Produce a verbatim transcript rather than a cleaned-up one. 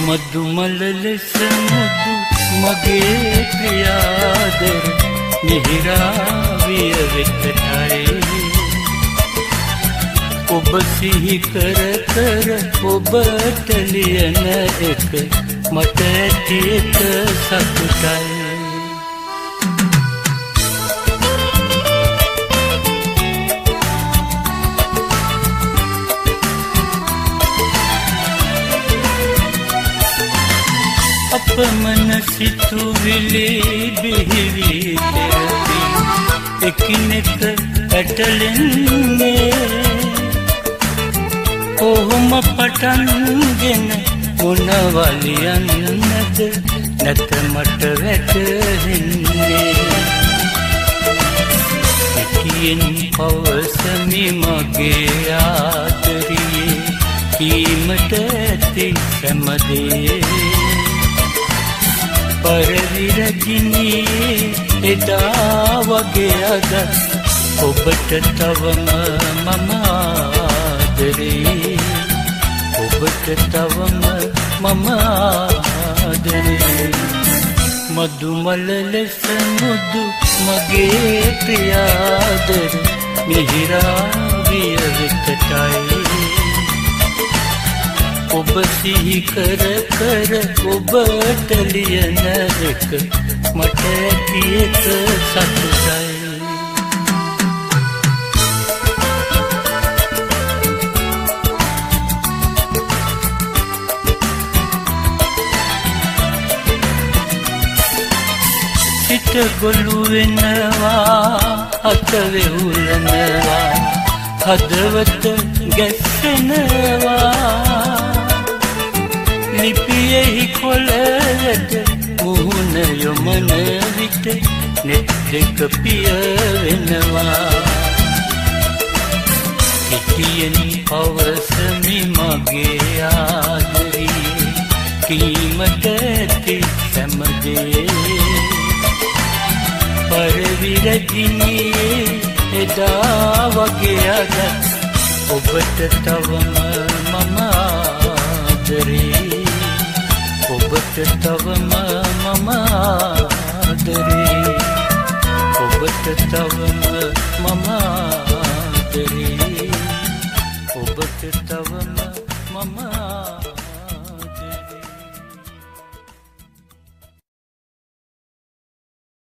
මදුමල ලෙස මුදු මගේ ප්‍රියාදර මිහිරාවිය වෙතටයි ඔබ සිහි කර කර ඔබට ලියන එක මට ඇති එක සතුටයි අපමණ සිතුවිලි බිහිවි පෙරදී එකිනෙක පැටලෙන්නේ කොහොම පටන්ගෙන මොනවලියන්නද නැත මට වැටහෙන්නේ එකින් පවසමි මගේ ආදරියේ කීමට ඇති සැමදේ පරවිරජිනියේ එදා වගේ අද ඔබට තවම මම ආදරේ ඔබට තවම මම ආදරේ මදුමල ලෙස මුදු මගේ ප්‍රියාදර මිහිරාවිය වෙතටයි ඔබ සිහි කර කර ඔබට ලියන එක මට ඇති එක සතුටයි සිත ගොළු වෙනවා අත වෙවුලනවා හදවත ගැස්සෙනවා ලිපියෙහි කොළවද මුහුණ යොමන විට නෙත් දෙක පිය වෙනවා කෙටියෙන් පවසමි මගේ ආදරියේ කීමට ඇති සැමදේ පරවිරජිනියේ එදා වගේ අද ඔබට තවම මම ආදරේ ඔබට තවම මම ආදරේ ඔබට තවම